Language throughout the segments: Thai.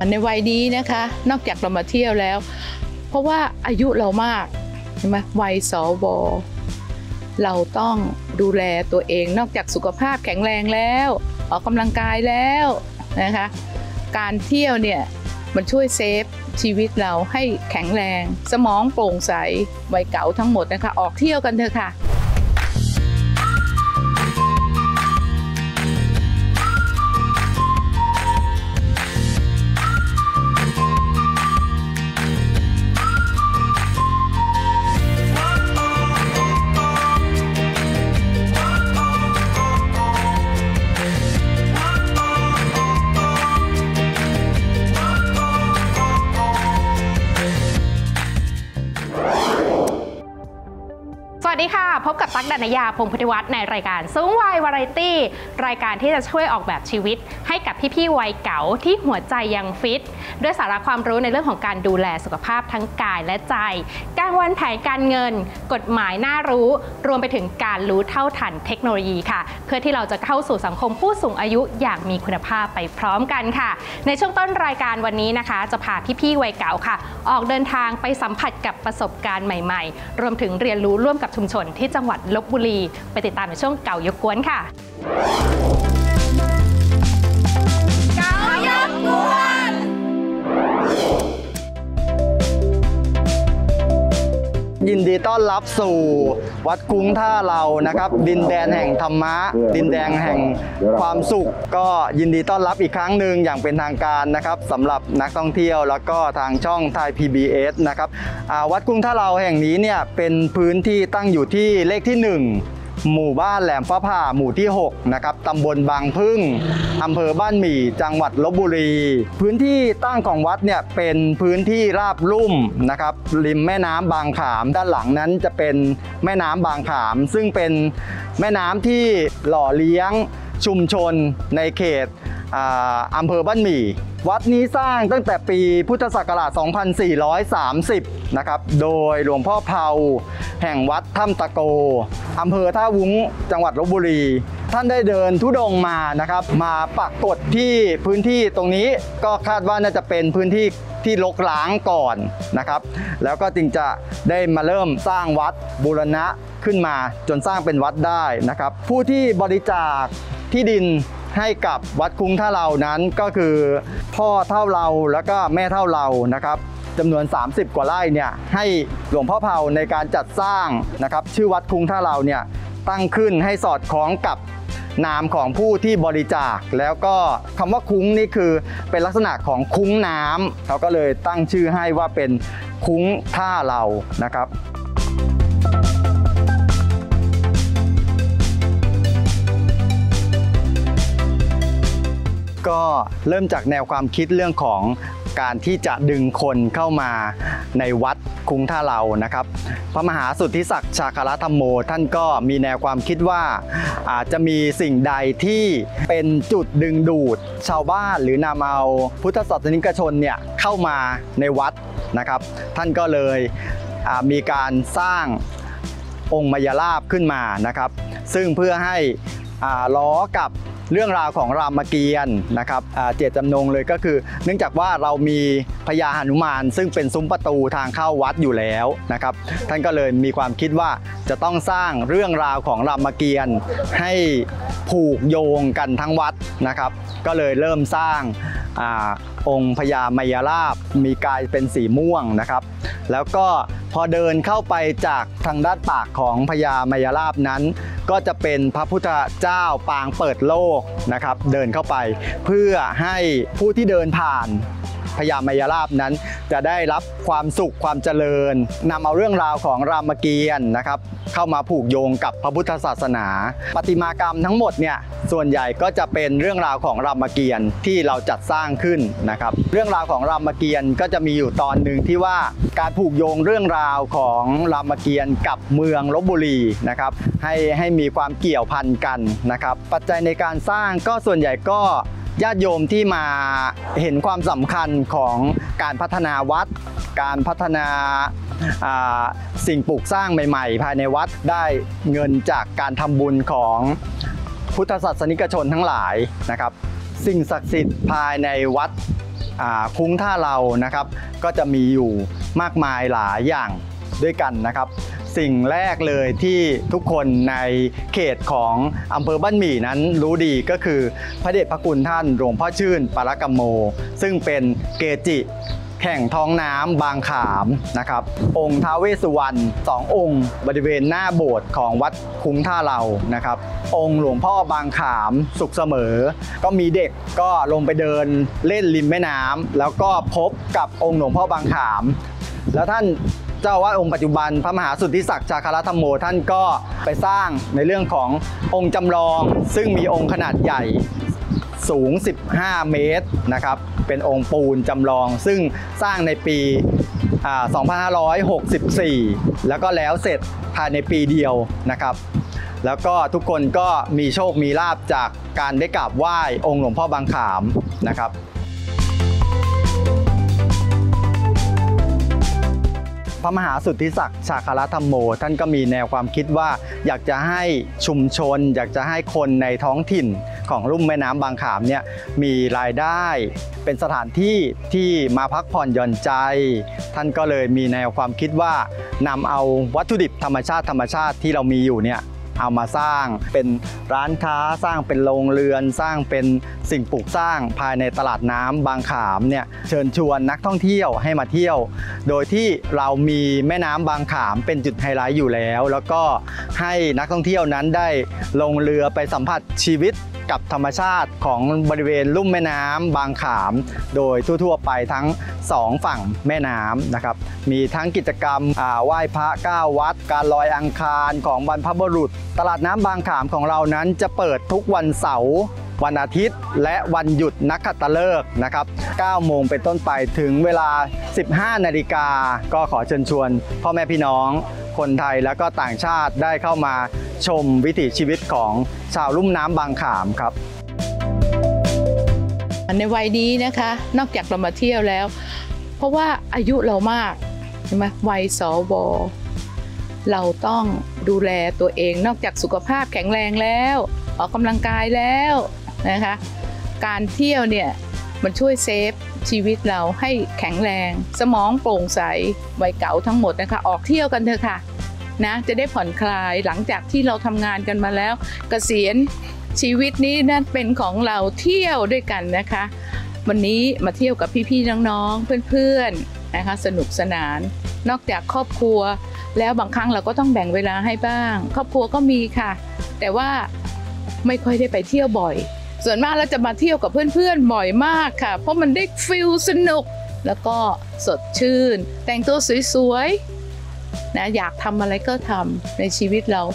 ในวัยนี้นะคะนอกจากเรามาเที่ยวแล้วเพราะว่าอายุเรามากใช่ไหมวัยสวเราต้องดูแลตัวเองนอกจากสุขภาพแข็งแรงแล้วออกกำลังกายแล้วนะคะการเที่ยวเนี่ยมันช่วยเซฟชีวิตเราให้แข็งแรงสมองโปร่งใสวัยเก่าทั้งหมดนะคะออกเที่ยวกันเถอะค่ะสวัสดีค่ะพบกับตั๊กดนยาพงศ์พุทธิวัฒน์ในรายการสูงวัยวาไรตี้รายการที่จะช่วยออกแบบชีวิตให้กับพี่ๆวัยเก๋าที่หัวใจยังฟิตด้วยสาระความรู้ในเรื่องของการดูแลสุขภาพทั้งกายและใจการวางแผนการเงินกฎหมายน่ารู้รวมไปถึงการรู้เท่าทันเทคโนโลยีค่ะเพื่อที่เราจะเข้าสู่สังคมผู้สูงอายุอย่างมีคุณภาพไปพร้อมกันค่ะในช่วงต้นรายการวันนี้นะคะจะพาพี่ๆวัยเก๋าค่ะออกเดินทางไปสัมผัสกับประสบการณ์ใหม่ๆรวมถึงเรียนรู้ร่วมกับชุมชนที่จังหวัดลพบุรีไปติดตามในช่วงเก่ายกกวนค่ะเก่ายกกวนยินดีต้อนรับสู่วัดคุ้งท่าเรานะครับดินแดนแห่งธรรมะดินแดนแห่งความสุขก็ยินดีต้อนรับอีกครั้งหนึ่งอย่างเป็นทางการนะครับสำหรับนักท่องเที่ยวแล้วก็ทางช่องไทย PBS นะครับวัดคุ้งท่าเราแห่งนี้เนี่ยเป็นพื้นที่ตั้งอยู่ที่เลขที่ 1หมู่บ้านแหลมฟ้าผ่าหมู่ที่6นะครับตำบลบางพึ่งอำเภอบ้านหมี่จังหวัดลพบุรีพื้นที่ตั้งของวัดเนี่ยเป็นพื้นที่ราบลุ่มนะครับริมแม่น้ำบางขามด้านหลังนั้นจะเป็นแม่น้ำบางขามซึ่งเป็นแม่น้ำที่หล่อเลี้ยงชุมชนในเขตอำเภอบ้านหมี่วัดนี้สร้างตั้งแต่ปีพุทธศักราช 2430 นะครับโดยหลวงพ่อเภาแห่งวัดถ้ำตะโกอำเภอท่าวุ้งจังหวัดลพบุรีท่านได้เดินธุดงค์มานะครับมาปักกฎที่พื้นที่ตรงนี้ก็คาดว่าน่าจะเป็นพื้นที่ที่รกร้างก่อนนะครับแล้วก็จึงจะได้มาเริ่มสร้างวัดบูรณะขึ้นมาจนสร้างเป็นวัดได้นะครับผู้ที่บริจาคที่ดินให้กับวัดคุ้งท่าเรานั้นก็คือพ่อเท่าเราแล้วก็แม่เท่าเรานะครับจำนวน30กว่าไร่เนี่ยให้หลวงพ่อเภาในการจัดสร้างนะครับชื่อวัดคุ้งท่าเราเนี่ยตั้งขึ้นให้สอดคล้องกับนามของผู้ที่บริจาคแล้วก็คำว่าคุ้งนี่คือเป็นลักษณะของคุ้งน้ำเขาก็เลยตั้งชื่อให้ว่าเป็นคุ้งท่าเรานะครับก็เริ่มจากแนวความคิดเรื่องของการที่จะดึงคนเข้ามาในวัดคุ้งท่าเรานะครับพระมหาสุทธิศักดิ์ชาคารธรรมโมท่านก็มีแนวความคิดว่าอาจจะมีสิ่งใดที่เป็นจุดดึงดูดชาวบ้านหรือนำเอาพุทธศาสนิกชนเนี่ยเข้ามาในวัดนะครับท่านก็เลยมีการสร้างองค์มยราบขึ้นมานะครับซึ่งเพื่อให้ล้อกับเรื่องราวของรามเกียรติ์นะครับเจตจำนงเลยก็คือเนื่องจากว่าเรามีพญาหนุมานซึ่งเป็นซุ้มประตูทางเข้าวัดอยู่แล้วนะครับท่านก็เลยมีความคิดว่าจะต้องสร้างเรื่องราวของรามเกียรติ์ให้ผูกโยงกันทั้งวัดนะครับก็เลยเริ่มสร้างองค์พญามยราบมีกายเป็นสีม่วงนะครับแล้วก็พอเดินเข้าไปจากทางด้านปากของพญามยราบนั้นก็จะเป็นพระพุทธเจ้าปางเปิดโลกนะครับเดินเข้าไปเพื่อให้ผู้ที่เดินผ่านพญามยราบนั้นจะได้รับความสุขความเจริญนำเอาเรื่องราวของรามเกียรติ์นะครับเข้ามาผูกโยงกับพระพุทธศาสนาประติมากรรมทั้งหมดเนี่ยส่วนใหญ่ก็จะเป็นเรื่องราวของรามเกียรติ์ที่เราจัดสร้างขึ้นนะครับเรื่องราวของรามเกียรติ์ก็จะมีอยู่ตอนหนึ่งที่ว่าการผูกโยงเรื่องราวของรามเกียรติ์กับเมืองลพบุรีนะครับให้มีความเกี่ยวพันกันนะครับปัจจัยในการสร้างก็ส่วนใหญ่ก็ญาติโยมที่มาเห็นความสำคัญของการพัฒนาวัดการพัฒนาสิ่งปลูกสร้างใหม่ๆภายในวัดได้เงินจากการทำบุญของพุทธศาสนิกชนทั้งหลายนะครับสิ่งศักดิ์สิทธิ์ภายในวัดคุ้งท่าเรานะครับก็จะมีอยู่มากมายหลายอย่างด้วยกันนะครับสิ่งแรกเลยที่ทุกคนในเขตของอำเภอบ้านหมี่นั้นรู้ดีก็คือพระเดชพระคุณท่านหลวงพ่อชื่นปาระกัมโมซึ่งเป็นเกจิแห่งท้องน้ำบางขามนะครับองค์ท้าวเวสสุวรรณ2 องค์บริเวณหน้าโบสถ์ของวัดคุ้งท่าเรานะครับองค์หลวงพ่อบางขามสุขเสมอก็มีเด็กก็ลงไปเดินเล่นริมแม่น้ำแล้วก็พบกับองค์หลวงพ่อบางขามแล้วท่านเจ้าอาวาสองค์ปัจจุบันพระมหาสุทธิศักดิ์ชาคารธรรมโมท่านก็ไปสร้างในเรื่องขององค์จำลองซึ่งมีองค์ขนาดใหญ่สูง15 เมตรนะครับเป็นองค์ปูนจำลองซึ่งสร้างในปี2564แล้วก็แล้วเสร็จภายในปีเดียวนะครับแล้วก็ทุกคนก็มีโชคมีลาภจากการได้กราบไหว้องค์หลวงพ่อบางขามนะครับพระมหาสุทธิศักดิ์ชาคารธรรมโมท่านก็มีแนวความคิดว่าอยากจะให้ชุมชนอยากจะให้คนในท้องถิ่นของลุ่มแม่น้ำบางขามเนี่ยมีรายได้เป็นสถานที่ที่มาพักผ่อนหย่อนใจท่านก็เลยมีแนวความคิดว่านำเอาวัตถุดิบธรรมชาติที่เรามีอยู่เนี่ยเอามาสร้างเป็นร้านค้าสร้างเป็นโรงเรือนสร้างเป็นสิ่งปลูกสร้างภายในตลาดน้ำบางขามเนี่ยเชิญชวนนักท่องเที่ยวให้มาเที่ยวโดยที่เรามีแม่น้ำบางขามเป็นจุดไฮไลท์อยู่แล้วก็ให้นักท่องเที่ยวนั้นได้ลงเรือไปสัมผัสชีวิตกับธรรมชาติของบริเวณลุ่มแม่น้ำบางขามโดยทั่วๆไปทั้ง2 ฝั่งแม่น้ำนะครับมีทั้งกิจกรรมไหว้พระ9 วัดการลอยอังคารของบรรพบุรุษตลาดน้ำบางขามของเรานั้นจะเปิดทุกวันเสาร์วันอาทิตย์และวันหยุดนักขัตฤกษ์นะครับ9 โมงเป็นต้นไปถึงเวลา 15 นาฬิกาก็ขอเชิญชวนพ่อแม่พี่น้องคนไทยและก็ต่างชาติได้เข้ามาชมวิถีชีวิตของชาวลุ่มน้ำบางขามครับในวัยนี้นะคะนอกจากเรามาเที่ยวแล้วเพราะว่าอายุเรามากใช่ไหมวัยสวเราต้องดูแลตัวเองนอกจากสุขภาพแข็งแรงแล้วออกกำลังกายแล้วนะคะการเที่ยวเนี่ยมันช่วยเซฟชีวิตเราให้แข็งแรงสมองโปร่งใสวัยเก่าทั้งหมดนะคะออกเที่ยวกันเถอะค่ะนะจะได้ผ่อนคลายหลังจากที่เราทำงานกันมาแล้วเกษียณชีวิตนี้นั่นเป็นของเราเที่ยวด้วยกันนะคะวันนี้มาเที่ยวกับพี่ๆน้องๆเพื่อนๆนะคะสนุกสนานนอกจากครอบครัวแล้วบางครั้งเราก็ต้องแบ่งเวลาให้บ้างครอบครัวก็มีค่ะแต่ว่าไม่ค่อยได้ไปเที่ยวบ่อยส่วนมากเราจะมาเที่ยวกับเพื่อนๆบ่อยมากค่ะเพราะมันได้ฟีลสนุกแล้วก็สดชื่นแต่งตัวสวยๆนะอยากทำอะไรก็ทำในชีวิตเรา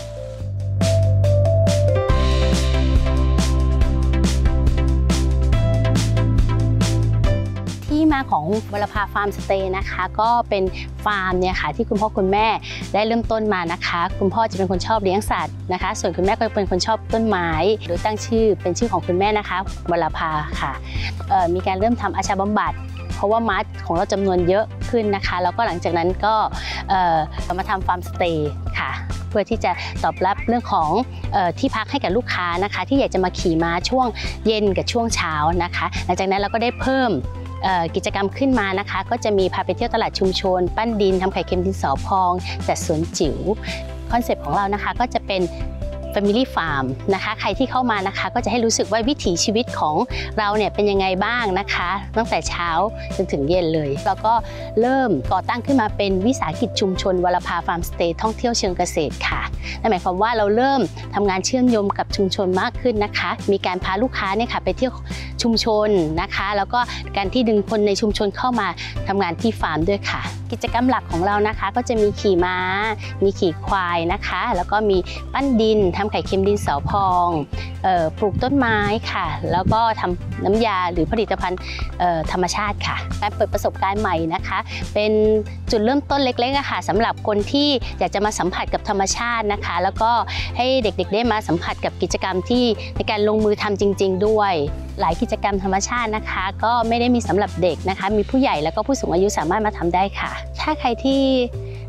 ที่มาของวรภาฟาร์มสเตย์นะคะก็เป็นฟาร์มเนี่ยค่ะที่คุณพ่อคุณแม่ได้เริ่มต้นมานะคะคุณพ่อจะเป็นคนชอบเลี้ยงสัตว์นะคะส่วนคุณแม่ก็เป็นคนชอบต้นไม้โดยตั้งชื่อเป็นชื่อของคุณแม่นะคะวรภาค่ะมีการเริ่มทำอาชาบำบัดเพราะว่าม้าของเราจำนวนเยอะขึ้นนะคะแล้วก็หลังจากนั้นก็มาทำฟาร์มสเตย์ค่ะเพื่อที่จะตอบรับเรื่องของที่พักให้กับลูกค้านะคะที่อยากจะมาขี่ม้าช่วงเย็นกับช่วงเช้านะคะหลังจากนั้นเราก็ได้เพิ่มกิจกรรมขึ้นมานะคะก็จะมีพาไปเที่ยวตลาดชุมชนปั้นดินทำไข่เค็มดินสอพองจัดสวนจิ๋วคอนเซปต์ของเรานะคะก็จะเป็น Family Farm นะคะใครที่เข้ามานะคะก็จะให้รู้สึกว่าวิถีชีวิตของเราเนี่ยเป็นยังไงบ้างนะคะตั้งแต่เช้าจนถึงเย็นเลยแล้วก็เริ่มก่อตั้งขึ้นมาเป็นวิสาหกิจชุมชนวรภาฟาร์มสเตย์ท่องเที่ยวเชิงเกษตรค่ะนั่นหมายความว่าเราเริ่มทำงานเชื่อมโยงกับชุมชนมากขึ้นนะคะมีการพาลูกค้าเนี่ยค่ะไปเที่ยวชุมชนนะคะแล้วก็การที่ดึงคนในชุมชนเข้ามาทำงานที่ฟาร์มด้วยค่ะกิจกรรมหลักของเรานะคะก็จะมีขี่ม้ามีขี่ควายนะคะแล้วก็มีปั้นดินทำไข่เค็มดินสอพองปลูกต้นไม้ค่ะแล้วก็ทำน้ำยาหรือผลิตภัณฑ์ธรรมชาติค่ะการเปิดประสบการณ์ใหม่นะคะเป็นจุดเริ่มต้นเล็กๆค่ะสำหรับคนที่อยากจะมาสัมผัสกับธรรมชาตินะคะแล้วก็ให้เด็กๆได้มาสัมผัสกับกิจกรรมที่ในการลงมือทำจริงๆด้วยหลายกิจกรรมธรรมชาตินะคะก็ไม่ได้มีสำหรับเด็กนะคะมีผู้ใหญ่แล้วก็ผู้สูงอายุสามารถมาทำได้ค่ะถ้าใครที่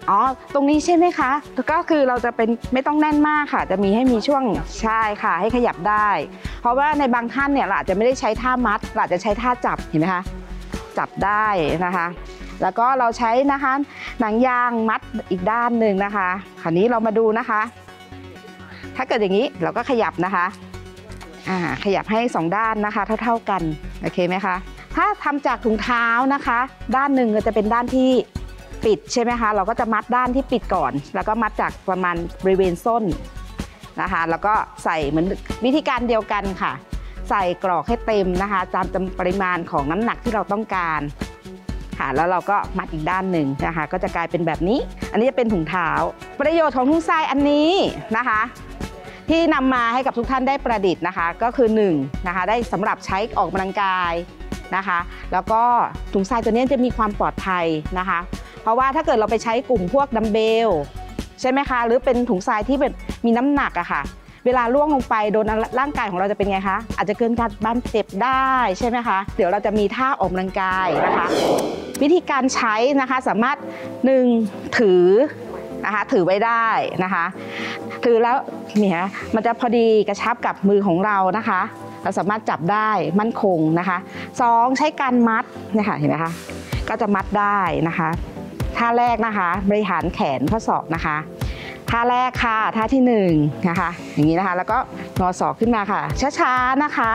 อ๋อตรงนี้ใช่ไหมคะก็คือเราจะเป็นไม่ต้องแน่นมากค่ะจะมีให้มีช่วงใช่ค่ะให้ขยับได้ เพราะว่าในบางท่านเนี่ยเราอาจจะไม่ได้ใช้ท่ามัดเราอาจจะใช้ท่าจับเห็นไหมคะจับได้นะคะแล้วก็เราใช้นะคะหนังยางมัดอีกด้านหนึ่งนะคะคราวนี้เรามาดูนะคะ ถ้าเกิดอย่างนี้เราก็ขยับนะคะขยับให้2ด้านนะคะเท่าๆกันโอเคไหมคะถ้าทำจากถุงเท้านะคะด้านหนึ่งก็จะเป็นด้านที่ปิดใช่ไหมคะเราก็จะมัดด้านที่ปิดก่อนแล้วก็มัดจากประมาณบริเวณส้นนะคะแล้วก็ใส่เหมือนวิธีการเดียวกันค่ะใส่กรอกให้เต็มนะคะตามปริมาณของน้ำหนักที่เราต้องการค่ะแล้วเราก็มัดอีกด้านหนึ่งนะคะก็จะกลายเป็นแบบนี้อันนี้จะเป็นถุงเท้าประโยชน์ของถุงทรายอันนี้นะคะที่นำมาให้กับทุกท่านได้ประดิษฐ์นะคะก็คือ1นะคะได้สำหรับใช้ออกกำลังกายนะคะแล้วก็ถุงทรายตัวนี้จะมีความปลอดภัยนะคะเพราะว่าถ้าเกิดเราไปใช้กลุ่มพวกดัมเบลใช่ไหมคะหรือเป็นถุงทรายที่เป็นมีน้ำหนักอะค่ะเวลาล่วงลงไปโดนร่างกายของเราจะเป็นไงคะอาจจะเกิดการบาดเจ็บได้ใช่ไหมคะเดี๋ยวเราจะมีท่าออกกำลังกายนะคะวิธีการใช้นะคะสามารถ1ถือนะคะถือไว้ได้นะคะถือแล้วเนี่ยมันจะพอดีกระชับกับมือของเรานะคะเราสามารถจับได้มั่นคงนะคะ2ใช้การมัดเนี่ยค่ะเห็นไหมคะก็จะมัดได้นะคะท่าแรกนะคะบริหารแขนข้อศอกนะคะท่าแรกค่ะท่าที่1นะคะอย่างนี้นะคะแล้วก็งอศอกขึ้นมาค่ะช้าๆนะคะ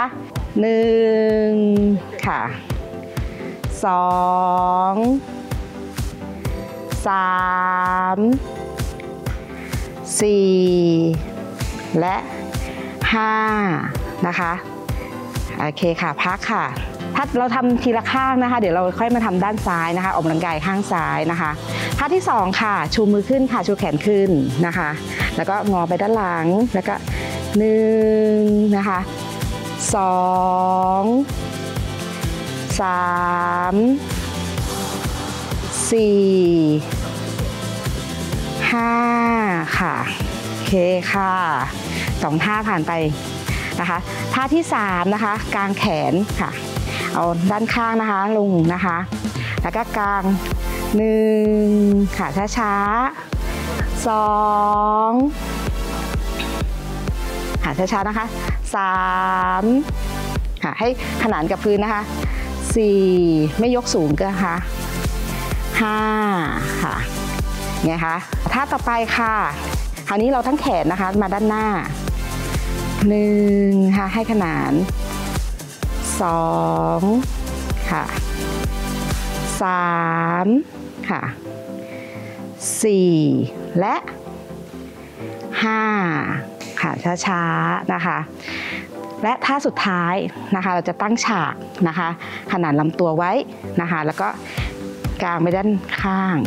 1ค่ะ2 3 4และ5นะคะโอเคค่ะพักค่ะถ้าเราทำทีละข้างนะคะเดี๋ยวเราค่อยมาทำด้านซ้ายนะคะออกกำลังกายข้างซ้ายนะคะท่าที่2ค่ะชูมือขึ้นค่ะชูแขนขึ้นนะคะแล้วก็งอไปด้านหลังแล้วก็1นะคะ2 3 4 5ค่ะโอเคค่ะ2ท่าผ่านไปนะคะท่าที่3นะคะกางแขนค่ะเอาด้านข้างนะคะลงนะคะแล้วก็กาง1ค่ะช้าๆ2ค่ะช้าๆนะคะ3ค่ะให้ขนานกับพื้นนะคะ4ไม่ยกสูงก็ค่ะ5ค่ะไงคะท่าต่อไปค่ะคราวนี้เราทั้งแขนนะคะมาด้านหน้า1ค่ะให้ขนาน2ค่ะ3ค่ะ4และ5ค่ะช้าๆนะคะและท่าสุดท้ายนะคะเราจะตั้งฉากนะคะขนานลำตัวไว้นะคะแล้วก็กางไปด้านข้าง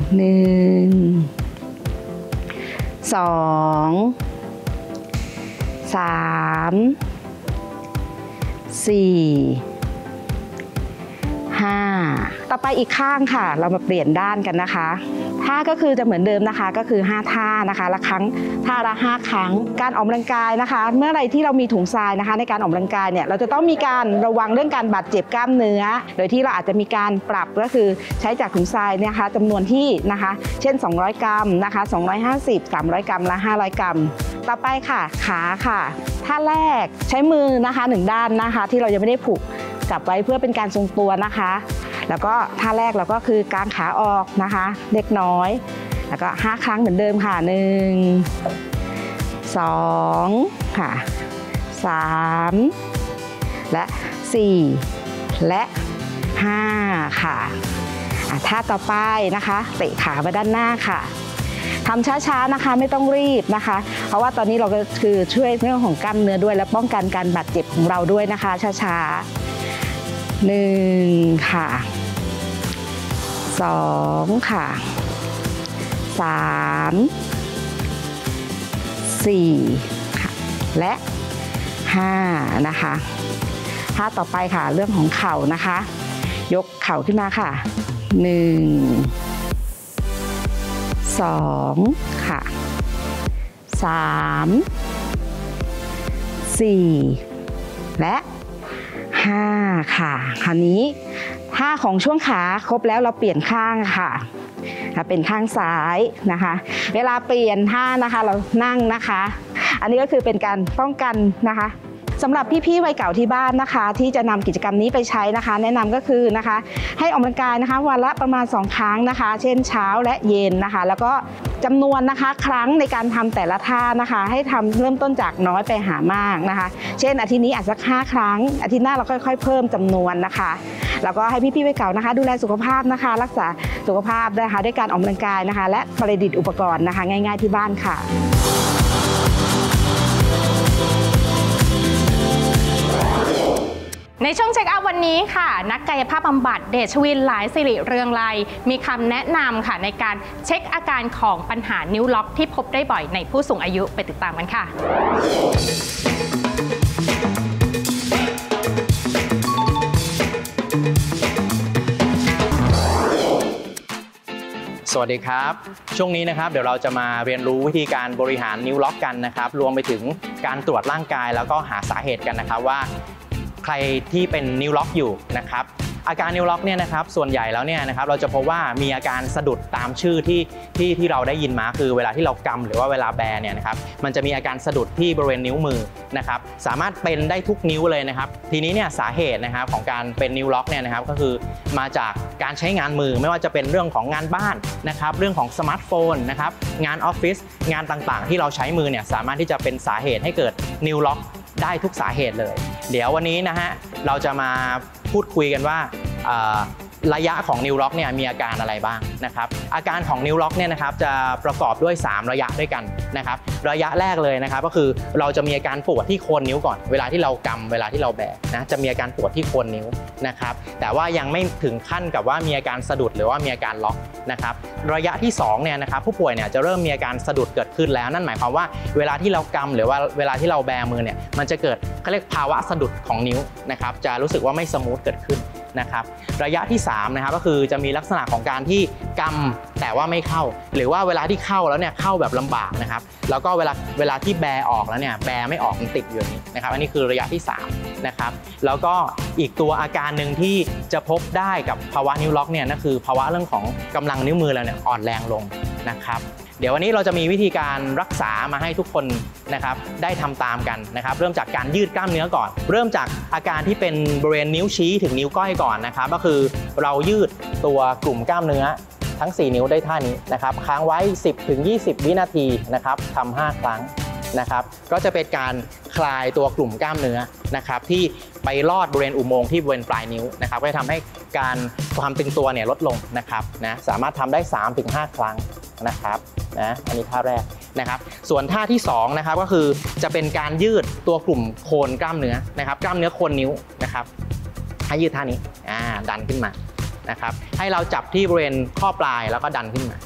1 2 3 4 5ต่อไปอีกข้างค่ะเรามาเปลี่ยนด้านกันนะคะท่าก็คือจะเหมือนเดิมนะคะก็คือ5ท่านะคะละครั้งท่าละ5ครั้งการออกกำลังกายนะคะเมื่อไรที่เรามีถุงทรายนะคะในการออกกำลังกายเนี่ยเราจะต้องมีการระวังเรื่องการบาดเจ็บกล้ามเนื้อโดยที่เราอาจจะมีการปรับก็คือใช้จากถุงทรายนะคะจำนวนที่นะคะเช่น200 กรัมนะคะ250 300 กรัมและ500 กรัมต่อไปค่ะขาค่ะท่าแรกใช้มือนะคะ1ด้านนะคะที่เรายังไม่ได้ผูกจับไว้เพื่อเป็นการทรงตัวนะคะแล้วก็ท่าแรกเราก็คือกางขาออกนะคะเล็กน้อยแล้วก็5ครั้งเหมือนเดิมค่ะ1 2ค่ะ3และ4และ5ค่ะท่าต่อไปนะคะเตะขาไปด้านหน้าค่ะทำช้าๆนะคะไม่ต้องรีบนะคะเพราะว่าตอนนี้เราก็คือช่วยเรื่องของกล้ามเนื้อด้วยและป้องกันการบาดเจ็บของเราด้วยนะคะช้าๆ1ค่ะ2ค่ะ3 4ค่ะและ5นะคะท่าต่อไปค่ะเรื่องของเข่านะคะยกเข่าขึ้นมาค่ะ1 2ค่ะ3 4และ5ค่ะคราวนี้ท่าของช่วงขาครบแล้วเราเปลี่ยนข้างค่ะเป็นข้างซ้ายนะคะ เวลาเปลี่ยนท่านะคะเรานั่งนะคะ อันนี้ก็คือเป็นการป้องกันนะคะสำหรับพี่ๆวัยเก่าที่บ้านนะคะที่จะนำกิจกรรมนี้ไปใช้นะคะแนะนำก็คือนะคะให้ออกกำลังกายนะคะวันละประมาณ2 ครั้งนะคะเช่นเช้าและเย็นนะคะแล้วก็จำนวนนะคะครั้งในการทำแต่ละท่านะคะให้ทำเริ่มต้นจากน้อยไปหามากนะคะเช่นอาทิตย์นี้อาจจะ5 ครั้งอาทิตย์หน้าเราค่อยๆเพิ่มจำนวนนะคะแล้วก็ให้พี่ๆวัยเก่านะคะดูแลสุขภาพนะคะรักษาสุขภาพนะคะด้วยการออกกำลังกายนะคะและประดิษฐ์อุปกรณ์นะคะง่ายๆที่บ้านค่ะในช่วงเช็คอัพวันนี้ค่ะนักกายภาพบำบัดเดชวินหลายสิริเรืองไลมีคำแนะนำค่ะในการเช็คอาการของปัญหานิ้วล็อกที่พบได้บ่อยในผู้สูงอายุไปติดตามกันค่ะสวัสดีครับช่วงนี้นะครับเดี๋ยวเราจะมาเรียนรู้วิธีการบริหารนิ้วล็อกกันนะครับรวมไปถึงการตรวจร่างกายแล้วก็หาสาเหตุกันนะครับว่าใครที่เป็นนิ้วล็อกอยู่นะครับอาการนิ้วล็อกเนี่ยนะครับส่วนใหญ่แล้วเนี่ยนะครับเราจะพบว่ามีอาการสะดุดตามชื่อที่เราได้ยินมาคือเวลาที่เรากำหรือว่าเวลาแบเนี่ยนะครับมันจะมีอาการสะดุดที่บริเวณนิ้วมือนะครับสามารถเป็นได้ทุกนิ้วเลยนะครับทีนี้เนี่ยสาเหตุนะครับของการเป็นนิ้วล็อกเนี่ยนะครับก็คือมาจากการใช้งานมือไม่ว่าจะเป็นเรื่องของงานบ้านนะครับเรื่องของสมาร์ทโฟนนะครับงานออฟฟิศงานต่างๆที่เราใช้มือเนี่ยสามารถที่จะเป็นสาเหตุให้เกิดนิ้วล็อกได้ทุกสาเหตุเลยเดี๋ยววันนี้นะฮะเราจะมาพูดคุยกันว่าระยะของนิ้วล็อกเนี่ยมีอาการอะไรบ้างนะครับอาการของนิ้วล็อกเนี่ยนะครับจะประกอบด้วย3ระยะด้วยกันนะครับระยะแรกเลยนะครับก็คือเราจะมีอาการปวดที่โคนนิ้วก่อนเวลาที่เรากำเวลาที่เราแบนะจะมีอาการปวดที่โคนนิ้วนะครับแต่ว่ายังไม่ถึงขั้นกับว่ามีอาการสะดุดหรือว่ามีอาการล็อกนะครับระยะที่2เนี่ยนะครับผู้ป่วยเนี่ยจะเริ่มมีอาการสะดุดเกิดขึ้นแล้วนั่นหมายความว่าเวลาที่เรากำหรือว่าเวลาที่เราแบมือเนี่ยมันจะเกิดเขาเรียกภาวะสะดุดของนิ้วนะครับจะรู้สึกว่าไม่สมูทเกิดขึ้นนะครับระยะที่3นะครับก็คือจะมีลักษณะของการที่กำแต่ว่าไม่เข้าหรือว่าเวลาที่เข้าแล้วเนี่ยเข้าแบบลำบากนะครับแล้วก็เวลาที่แบออกแล้วเนี่ยแบไม่ออกมันติดอยู่นี้นะครับอันนี้คือระยะที่3นะครับแล้วก็อีกตัวอาการหนึ่งที่จะพบได้กับภาวะนิ้วล็อกเนี่ยนั่นคือภาวะเรื่องของกำลังนิ้วมือเราเนี่ยอ่อนแรงลงนะครับเดี๋ยววันนี้เราจะมีวิธีการรักษามาให้ทุกคนนะครับได้ทำตามกันนะครับเริ่มจากการยืดกล้ามเนื้อก่อนเริ่มจากอาการที่เป็นบริเวณนิ้วชี้ถึงนิ้วก้อยก่อนนะครับก็คือเรายืดตัวกลุ่มกล้ามเนื้อทั้ง4นิ้วได้ท่านี้นะครับค้างไว้ 10-20 วินาทีนะครับทำ5 ครั้งนะครับก็จะเป็นการคลายตัวกลุ่มกล้ามเนื้อนะครับที่ไปลอดบริเวณอุโมงค์ที่บริเวณปลายนิ้วนะครับก็จะทำให้การความตึงตัวเนี่ยลดลงนะครับนะสามารถทำได้ 3-5 ครั้งนะครับนะอันนี้ท่าแรกนะครับส่วนท่าที่2นะครับก็คือจะเป็นการยืดตัวกลุ่มโคนกล้ามเนื้อนะครับกล้ามเนื้อโคนนิ้วนะครับให้ยืดท่านี้ดันขึ้นมานะครับให้เราจับที่บริเวณข้อปลายแล้วก็ดันขึ้นมา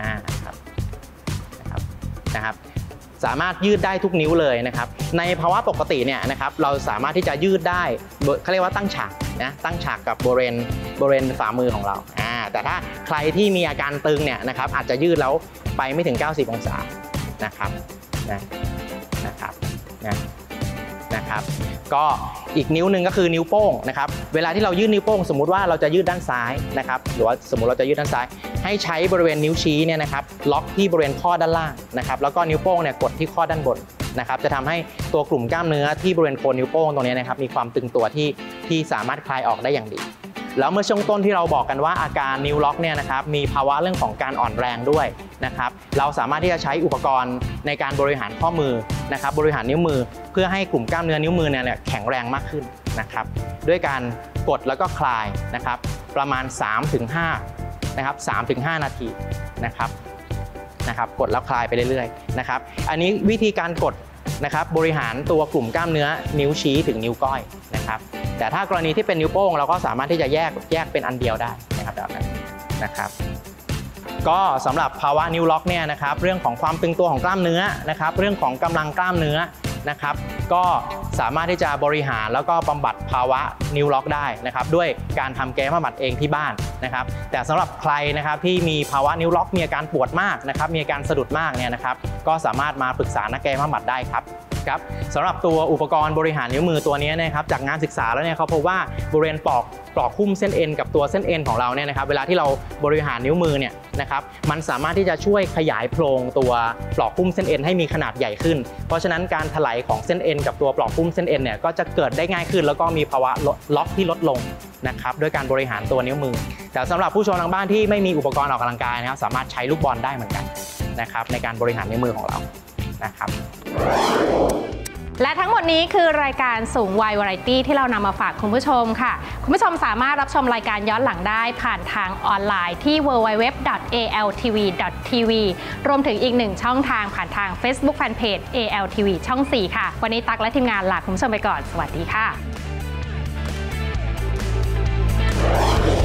นะครับสามารถยืดได้ทุกนิ้วเลยนะครับในภาวะปกติเนี่ยนะครับเราสามารถที่จะยืดได้เขาเรียกว่าตั้งฉากนะตั้งฉากกับบริเวณฝ่ามือของเราแต่ถ้าใครที่มีอาการตึงเนี่ยนะครับอาจจะยืดแล้วไปไม่ถึง90 องศานะครับนะครับก็อีกนิ้วหนึ่งก็คือนิ้วโป้งนะครับเวลาที่เรายืดนิ้วโป้งสมมุติว่าเราจะยืดด้านซ้ายนะครับหรือว่าสมมุติเราจะยืดด้านซ้ายให้ใช้บริเวณนิ้วชี้เนี่ยนะครับล็อกที่บริเวณข้อด้านล่างนะครับแล้วก็นิ้วโป้งเนี่ยกดที่ข้อด้านบนนะครับจะทำให้ตัวกลุ่มกล้ามเนื้อที่บริเวณโคนนิ้วโป้งตรงนี้นะครับมีความตึงตัวที่สามารถคลายออกได้อย่างดีแล้วเมื่อช่วงต้นที่เราบอกกันว่าอาการนิ้วล็อกเนี่ยนะครับมีภาวะเรื่องของการอ่อนแรงด้วยนะครับเราสามารถที่จะใช้อุปกรณ์ในการบริหารข้อมือนะครับบริหารนิ้วมือเพื่อให้กลุ่มกล้ามเนื้อนิ้วมือเนี่ยแข็งแรงมากขึ้นนะครับด้วยการกดแล้วก็คลายนะครับประมาณ 3-5 นะครับ 3-5 นาทีนะครับกดแล้วคลายไปเรื่อยๆนะครับอันนี้วิธีการกดนะครับบริหารตัวกลุ่มกล้ามเนื้อนิ้วชี้ถึงนิ้วก้อยนะครับแต่ถ้ากรณีที่เป็นนิ้วโป้งเราก็สามารถที่จะแยกเป็นอันเดียวได้นะครับแบบนั้นนะครับก็สำหรับภาวะนิ้วล็อกเนี่ยนะครับเรื่องของความตึงตัวของกล้ามเนื้อนะครับเรื่องของกำลังกล้ามเนื้อนะครับก็สามารถที่จะบริหารแล้วก็บำบัดภาวะนิ้วล็อกได้นะครับด้วยการทำกายภาพบำบัดเองที่บ้านนะครับแต่สำหรับใครนะครับที่มีภาวะนิ้วล็อกมีอาการปวดมากนะครับมีอาการสะดุดมากเนี่ยนะครับก็สามารถมาปรึกษานักกายภาพบำบัดได้ครับครับสำหรับตัวอุปกรณ์บริหารนิ้วมือตัวนี้นะครับจากงานศึกษาแล้วเนี่ยเขาพบว่าบริเวณปลอกหุ้มเส้นเอ็นกับตัวเส้นเอ็นของเราเนี่ยนะครับเวลาที่เราบริหารนิ้วมือเนี่ยนะครับมันสามารถที่จะช่วยขยายโพรงตัวปลอกหุ้มเส้นเอ็นให้มีขนาดใหญ่ขึ้นเพราะฉะนั้นการถลายของเส้นเอ็นกับตัวปลอกหุ้มเส้นเอ็นเนี่ยก็จะเกิดได้ง่ายขึ้นแล้วก็มีภาวะล็อกที่ลดลงนะครับด้วยการบริหารตัวนิ้วมือแต่สำหรับผู้ชมทางบ้านที่ไม่มีอุปกรณ์ออกกำลังกายนะครับสามารถใช้ลูกบอลได้เหมือนกันนะครับในการบริหารนิ้วมือของเรานะครับและทั้งหมดนี้คือรายการสูงวัยวาไรตี้ที่เรานำมาฝากคุณผู้ชมค่ะคุณผู้ชมสามารถรับชมรายการย้อนหลังได้ผ่านทางออนไลน์ที่ www.altv.tv รวมถึงอีก1ช่องทางผ่านทาง Facebook Fanpage ALTV ช่อง 4 ค่ะวันนี้ตั๊กและทีมงานลาคุณผู้ชมไปก่อนสวัสดีค่ะ